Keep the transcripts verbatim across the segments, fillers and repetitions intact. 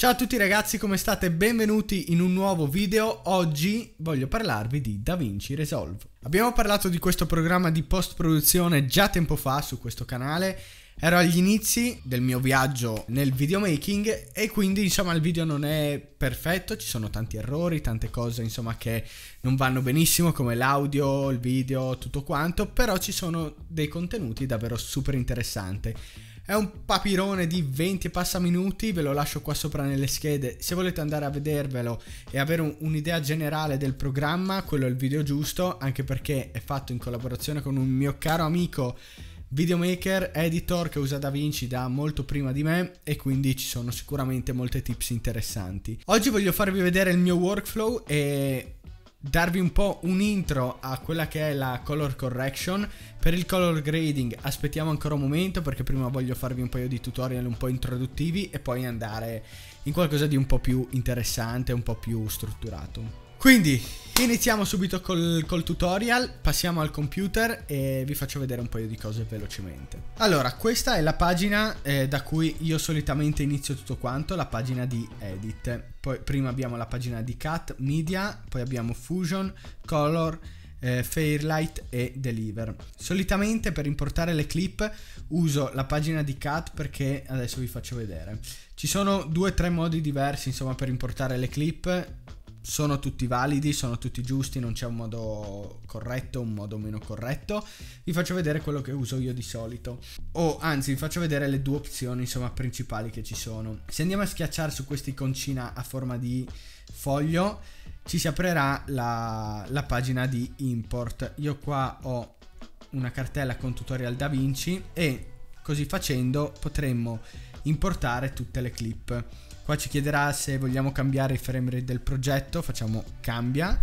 Ciao a tutti ragazzi, come state? Benvenuti in un nuovo video. Oggi voglio parlarvi di DaVinci Resolve. Abbiamo parlato di questo programma di post-produzione già tempo fa su questo canale. Ero agli inizi del mio viaggio nel videomaking e quindi insomma il video non è perfetto, ci sono tanti errori, tante cose insomma che non vanno benissimo come l'audio, il video, tutto quanto, però ci sono dei contenuti davvero super interessanti. È un papirone di venti e passa minuti, ve lo lascio qua sopra nelle schede se volete andare a vedervelo e avere un, un'idea generale del programma. Quello è il video giusto, anche perché è fatto in collaborazione con un mio caro amico videomaker, editor, che usa DaVinci da molto prima di me e quindi ci sono sicuramente molte tips interessanti. Oggi voglio farvi vedere il mio workflow e darvi un po' un intro a quella che è la color correction. Per il color grading aspettiamo ancora un momento, perché prima voglio farvi un paio di tutorial un po' introduttivi e poi andare in qualcosa di un po' più interessante, un po' più strutturato. Quindi iniziamo subito col, col tutorial, passiamo al computer e vi faccio vedere un paio di cose velocemente. Allora, questa è la pagina eh, da cui io solitamente inizio tutto quanto, la pagina di Edit. Poi prima abbiamo la pagina di Cut, Media, poi abbiamo Fusion, Color, eh, Fairlight e Deliver. Solitamente per importare le clip uso la pagina di Cut, perché adesso vi faccio vedere. Ci sono due o tre modi diversi insomma per importare le clip. Sono tutti validi, sono tutti giusti, non c'è un modo corretto, un modo meno corretto. Vi faccio vedere quello che uso io di solito, o anzi vi faccio vedere le due opzioni insomma principali che ci sono. Se andiamo a schiacciare su questa iconcina a forma di foglio, ci si aprirà la, la pagina di import. Io qua ho una cartella con tutorial DaVinci e così facendo potremmo importare tutte le clip. Qua ci chiederà se vogliamo cambiare i frame rate del progetto, facciamo cambia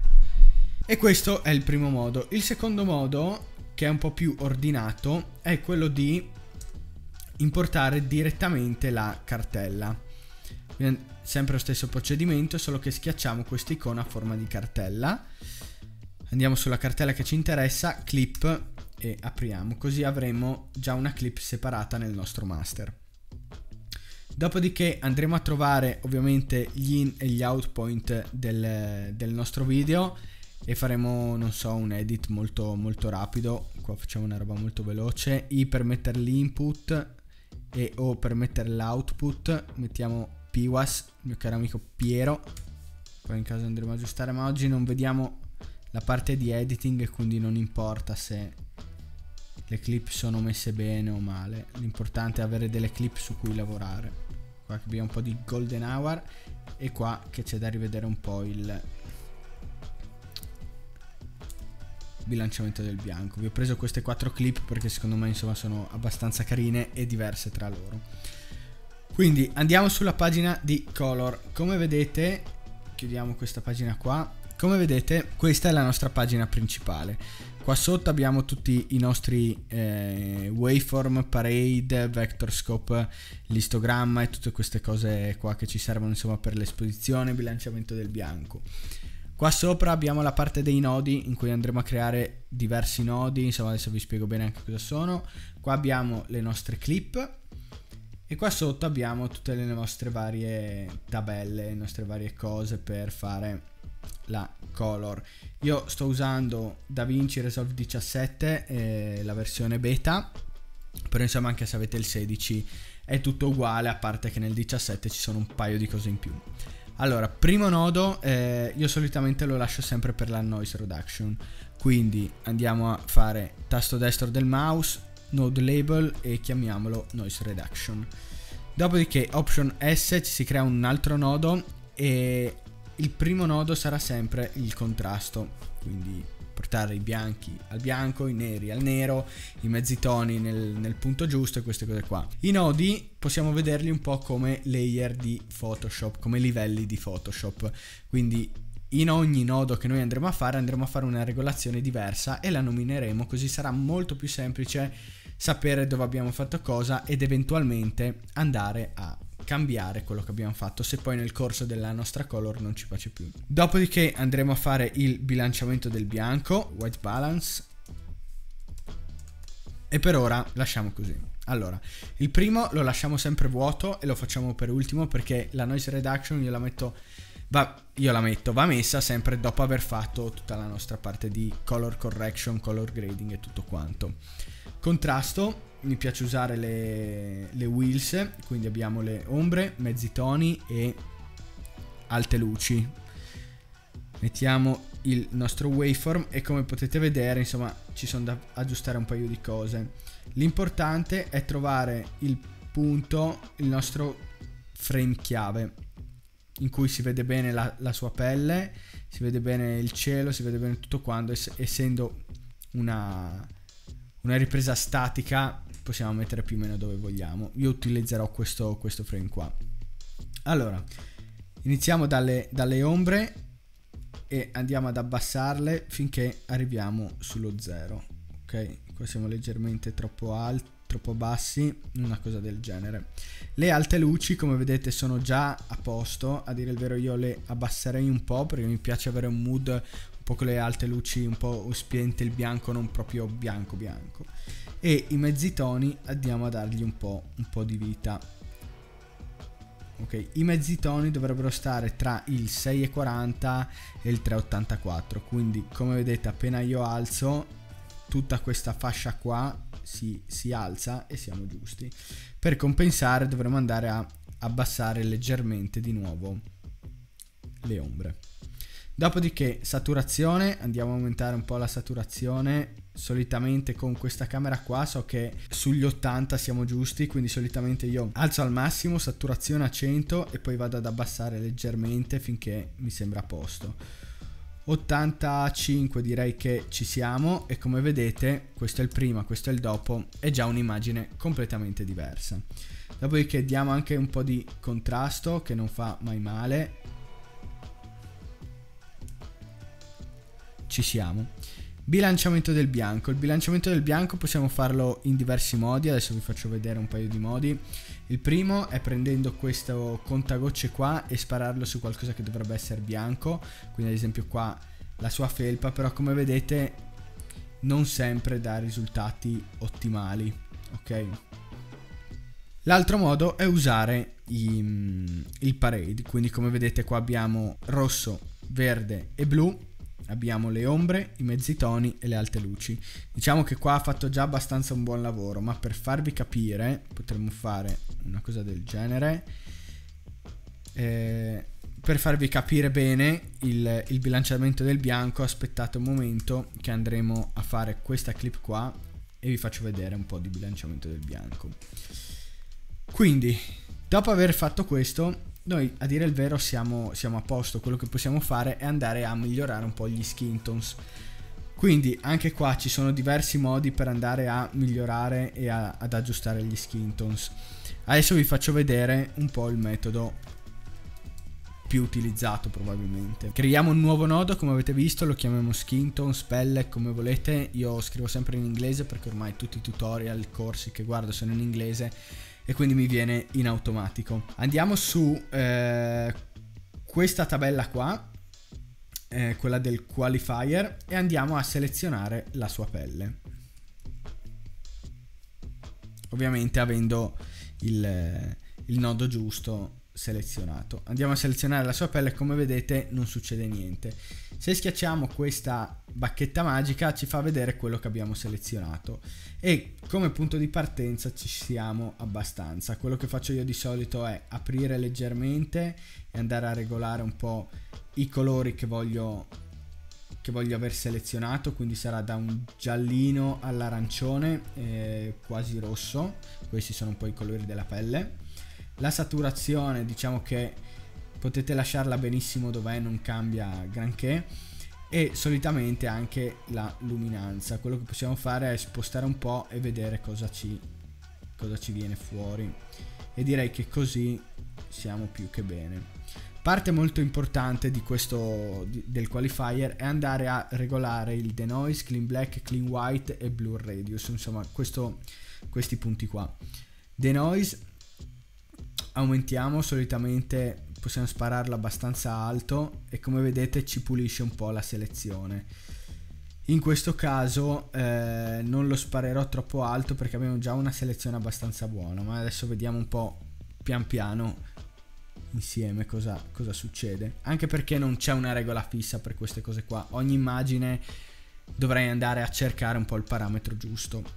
e questo è il primo modo. Il secondo modo, che è un po' più ordinato, è quello di importare direttamente la cartella. Quindi sempre lo stesso procedimento, solo che schiacciamo questa icona a forma di cartella, andiamo sulla cartella che ci interessa, clip, e apriamo, così avremo già una clip separata nel nostro master. Dopodiché andremo a trovare ovviamente gli in e gli out point del, del nostro video e faremo, non so, un edit molto molto rapido. Qua facciamo una roba molto veloce. I per mettere l'input e o per mettere l'output mettiamo P W A S, mio caro amico Piero. Poi in caso andremo ad aggiustare, ma oggi non vediamo la parte di editing e quindi non importa se le clip sono messe bene o male, l'importante è avere delle clip su cui lavorare. Qua che abbiamo un po' di golden hour e qua che c'è da rivedere un po' il bilanciamento del bianco. Vi ho preso queste quattro clip perché secondo me insomma sono abbastanza carine e diverse tra loro. Quindi andiamo sulla pagina di color. Come vedete, chiudiamo questa pagina qua. Come vedete, questa è la nostra pagina principale. Qua sotto abbiamo tutti i nostri eh, waveform, parade, vector scope, l'istogramma e tutte queste cose qua che ci servono insomma per l'esposizione e bilanciamento del bianco. Qua sopra abbiamo la parte dei nodi in cui andremo a creare diversi nodi, insomma adesso vi spiego bene anche cosa sono. Qua abbiamo le nostre clip e qua sotto abbiamo tutte le nostre varie tabelle, le nostre varie cose per fare la color. Io sto usando DaVinci Resolve diciassette, eh, la versione beta, però insomma anche se avete il sedici è tutto uguale, a parte che nel diciassette ci sono un paio di cose in più. Allora, primo nodo, eh, io solitamente lo lascio sempre per la noise reduction, quindi andiamo a fare tasto destro del mouse, node label e chiamiamolo noise reduction. Dopodiché option S, ci si crea un altro nodo e il primo nodo sarà sempre il contrasto, quindi portare i bianchi al bianco, i neri al nero, i mezzi toni nel, nel punto giusto e queste cose qua. I nodi possiamo vederli un po' come layer di Photoshop, come livelli di Photoshop, quindi in ogni nodo che noi andremo a fare andremo a fare una regolazione diversa e la nomineremo, così sarà molto più semplice sapere dove abbiamo fatto cosa ed eventualmente andare a cambiare quello che abbiamo fatto se poi nel corso della nostra color non ci piace più. Dopodiché andremo a fare il bilanciamento del bianco, white balance, e per ora lasciamo così. Allora, il primo lo lasciamo sempre vuoto e lo facciamo per ultimo, perché la noise reduction io la metto va, io la metto va messa sempre dopo aver fatto tutta la nostra parte di color correction, color grading e tutto quanto. Contrasto, mi piace usare le, le wheels, quindi abbiamo le ombre, mezzi toni e alte luci. Mettiamo il nostro waveform e come potete vedere, insomma, ci sono da aggiustare un paio di cose. L'importante è trovare il punto, il nostro frame chiave, in cui si vede bene la, la sua pelle, si vede bene il cielo, si vede bene tutto quanto. Ess essendo una, una ripresa statica, possiamo mettere più o meno dove vogliamo. Io utilizzerò questo, questo frame qua. Allora, iniziamo dalle, dalle ombre e andiamo ad abbassarle finché arriviamo sullo zero. Ok, qua siamo leggermente troppo alti, troppo bassi, una cosa del genere. Le alte luci, come vedete, sono già a posto. A dire il vero, io le abbasserei un po' perché mi piace avere un mood un po' con le alte luci un po' spente, il bianco non proprio bianco bianco. E i mezzi toni andiamo a dargli un po', un po' di vita. Ok, i mezzi toni dovrebbero stare tra il sei e quaranta e il tre e ottantaquattro, quindi come vedete appena io alzo tutta questa fascia qua si, si alza e siamo giusti. Per compensare dovremo andare a abbassare leggermente di nuovo le ombre. Dopodiché saturazione, andiamo a aumentare un po' la saturazione. Solitamente con questa camera qua so che sugli ottanta siamo giusti, quindi solitamente io alzo al massimo, saturazione a cento e poi vado ad abbassare leggermente finché mi sembra a posto. ottantacinque direi che ci siamo e come vedete questo è il prima, questo è il dopo, è già un'immagine completamente diversa. Dopodiché diamo anche un po' di contrasto che non fa mai male. Ci siamo. Bilanciamento del bianco. Il bilanciamento del bianco possiamo farlo in diversi modi, adesso vi faccio vedere un paio di modi. Il primo è prendendo questo contagocce qua e spararlo su qualcosa che dovrebbe essere bianco, quindi ad esempio qua la sua felpa, però come vedete non sempre dà risultati ottimali, ok? L'altro modo è usare i, il parade, quindi come vedete qua abbiamo rosso, verde e blu. Abbiamo le ombre, i mezzi toni e le alte luci. Diciamo che qua ha fatto già abbastanza un buon lavoro, ma per farvi capire potremmo fare una cosa del genere. Eh, per farvi capire bene il, il bilanciamento del bianco, aspettate un momento che andremo a fare questa clip qua e vi faccio vedere un po' di bilanciamento del bianco. Quindi, dopo aver fatto questo, noi a dire il vero siamo, siamo a posto. Quello che possiamo fare è andare a migliorare un po' gli skin tones. Quindi anche qua ci sono diversi modi per andare a migliorare e a, ad aggiustare gli skin tones. Adesso vi faccio vedere un po' il metodo più utilizzato probabilmente. Creiamo un nuovo nodo, come avete visto, lo chiamiamo skin tone, spell, come volete. Io scrivo sempre in inglese perché ormai tutti i tutorial, i corsi che guardo sono in inglese e quindi mi viene in automatico. Andiamo su eh, questa tabella qua, eh, quella del qualifier, e andiamo a selezionare la sua pelle, ovviamente avendo il, il nodo giusto selezionato. Andiamo a selezionare la sua pelle e come vedete non succede niente. Se schiacciamo questa bacchetta magica ci fa vedere quello che abbiamo selezionato e come punto di partenza ci siamo abbastanza. Quello che faccio io di solito è aprire leggermente e andare a regolare un po' i colori che voglio che voglio aver selezionato, quindi sarà da un giallino all'arancione, eh, quasi rosso. Questi sono un po' i colori della pelle. La saturazione diciamo che potete lasciarla benissimo dov'è, non cambia granché, e solitamente anche la luminanza. Quello che possiamo fare è spostare un po' e vedere cosa ci, cosa ci viene fuori, e direi che così siamo più che bene. Parte molto importante di questo di, del qualifier è andare a regolare il denoise, clean black, clean white e blur radius, insomma questo, questi punti qua. Denoise aumentiamo, solitamente possiamo spararlo abbastanza alto e come vedete ci pulisce un po' la selezione. In questo caso eh, non lo sparerò troppo alto perché abbiamo già una selezione abbastanza buona, ma adesso vediamo un po' pian piano insieme cosa, cosa succede, anche perché non c'è una regola fissa per queste cose qua. Ogni immagine dovrei andare a cercare un po' il parametro giusto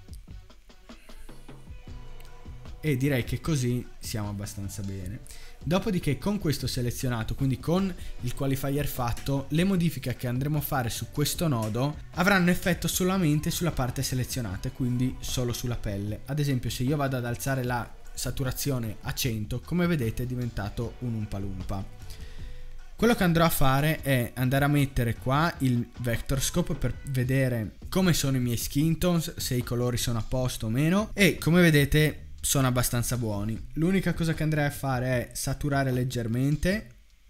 e direi che così siamo abbastanza bene. Dopodiché, con questo selezionato, quindi con il qualifier fatto, le modifiche che andremo a fare su questo nodo avranno effetto solamente sulla parte selezionata, quindi solo sulla pelle. Ad esempio, se io vado ad alzare la saturazione a cento, come vedete è diventato un Oompa Loompa. Quello che andrò a fare è andare a mettere qua il vector scope per vedere come sono i miei skin tones, se i colori sono a posto o meno, e come vedete sono abbastanza buoni. L'unica cosa che andrei a fare è saturare leggermente,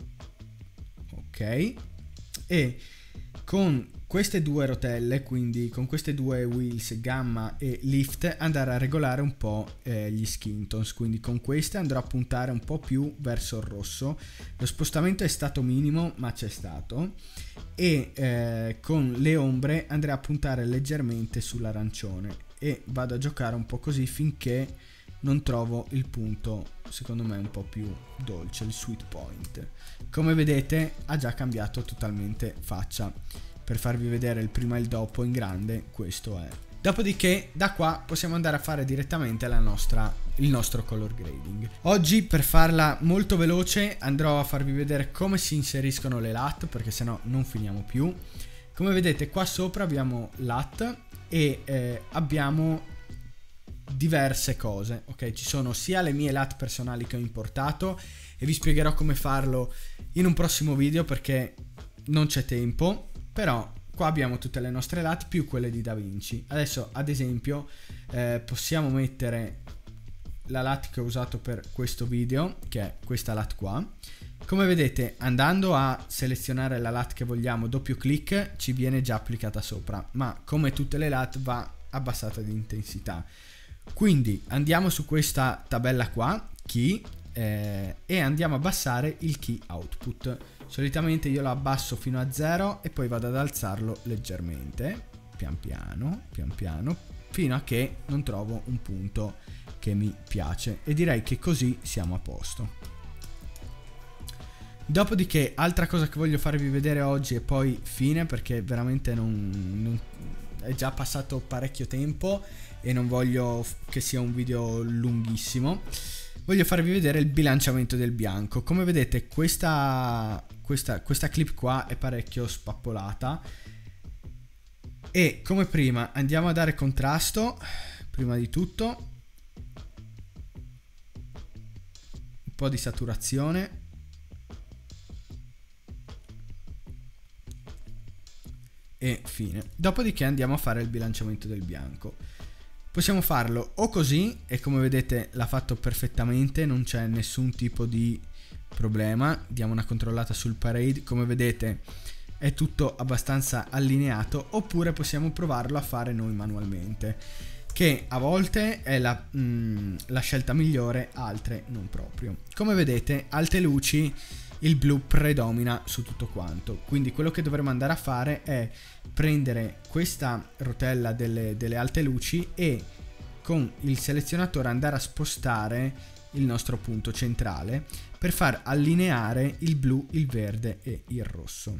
ok, e con queste due rotelle, quindi con queste due wheels gamma e lift, andare a regolare un po' eh, gli skin tones. Quindi con queste andrò a puntare un po' più verso il rosso. Lo spostamento è stato minimo, ma c'è stato, e eh, con le ombre andrei a puntare leggermente sull'arancione e vado a giocare un po' così finché non trovo il punto secondo me un po' più dolce, il sweet point. Come vedete ha già cambiato totalmente faccia. Per farvi vedere il prima e il dopo in grande, questo è. Dopodiché da qua possiamo andare a fare direttamente la nostra, il nostro color grading. Oggi, per farla molto veloce, andrò a farvi vedere come si inseriscono le L A T, perché sennò non finiamo più. Come vedete qua sopra abbiamo l'L A T e eh, abbiamo diverse cose, ok? Ci sono sia le mie L A T personali che ho importato e vi spiegherò come farlo in un prossimo video perché non c'è tempo, però qua abbiamo tutte le nostre L A T più quelle di DaVinci. Adesso ad esempio eh, possiamo mettere la L A T che ho usato per questo video, che è questa L A T qua. Come vedete, andando a selezionare la L A T che vogliamo, doppio clic, ci viene già applicata sopra, ma come tutte le L A T va abbassata di intensità. Quindi andiamo su questa tabella qua, key, eh, e andiamo a abbassare il key output. Solitamente io lo abbasso fino a zero e poi vado ad alzarlo leggermente, pian piano, pian piano, fino a che non trovo un punto che mi piace, e direi che così siamo a posto. Dopodiché, altra cosa che voglio farvi vedere oggi e poi fine, perché veramente non, non è già passato parecchio tempo e non voglio che sia un video lunghissimo. Voglio farvi vedere il bilanciamento del bianco. Come vedete questa, questa, questa clip qua è parecchio spappolata e come prima andiamo a dare contrasto, prima di tutto un po' di saturazione e fine. Dopodiché andiamo a fare il bilanciamento del bianco. Possiamo farlo o così, e come vedete l'ha fatto perfettamente, non c'è nessun tipo di problema. Diamo una controllata sul parade, come vedete è tutto abbastanza allineato. Oppure possiamo provarlo a fare noi manualmente, che a volte è la, mm, la scelta migliore, altre non proprio. Come vedete, alte luci, il blu predomina su tutto quanto, quindi quello che dovremo andare a fare è prendere questa rotella delle, delle alte luci e con il selezionatore andare a spostare il nostro punto centrale per far allineare il blu, il verde e il rosso.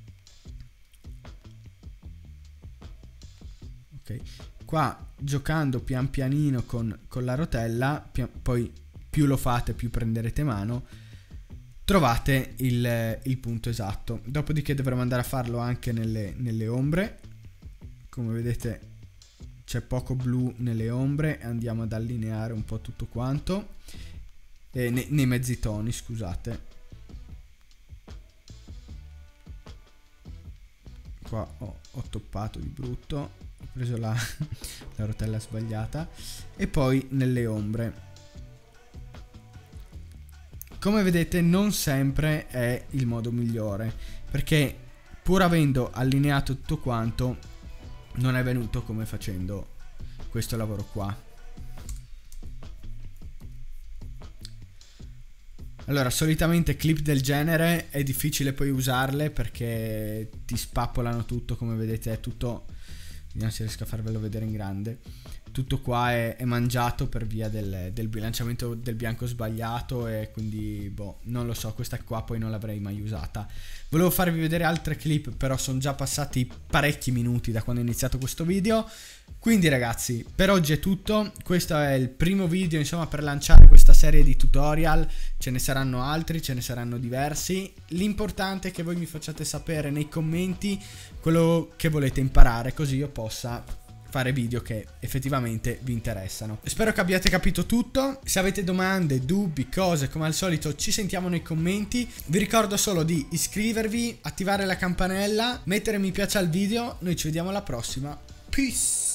Ok, qua giocando pian pianino con, con la rotella, pia, poi più lo fate più prenderete mano, trovate il, il punto esatto. Dopodiché dovremo andare a farlo anche nelle, nelle ombre. Come vedete c'è poco blu nelle ombre e andiamo ad allineare un po' tutto quanto, eh, nei, nei mezzi toni, scusate. Qua ho, ho toppato di brutto, ho preso la, la rotella sbagliata. E poi nelle ombre, come vedete non sempre è il modo migliore, perché pur avendo allineato tutto quanto non è venuto come facendo questo lavoro qua. Allora, solitamente clip del genere è difficile poi usarle perché ti spappolano tutto, come vedete è tutto, vediamo se riesco a farvelo vedere in grande, tutto qua è, è mangiato per via del, del bilanciamento del bianco sbagliato, e quindi boh, non lo so, questa qua poi non l'avrei mai usata. Volevo farvi vedere altre clip, però sono già passati parecchi minuti da quando ho iniziato questo video. Quindi ragazzi, per oggi è tutto. Questo è il primo video, insomma, per lanciare questa serie di tutorial. Ce ne saranno altri, ce ne saranno diversi. L'importante è che voi mi facciate sapere nei commenti quello che volete imparare, così io possa fare video che effettivamente vi interessano. Spero che abbiate capito tutto. Se avete domande, dubbi, cose, come al solito ci sentiamo nei commenti. Vi ricordo solo di iscrivervi, attivare la campanella, mettere mi piace al video. Noi ci vediamo alla prossima. Peace!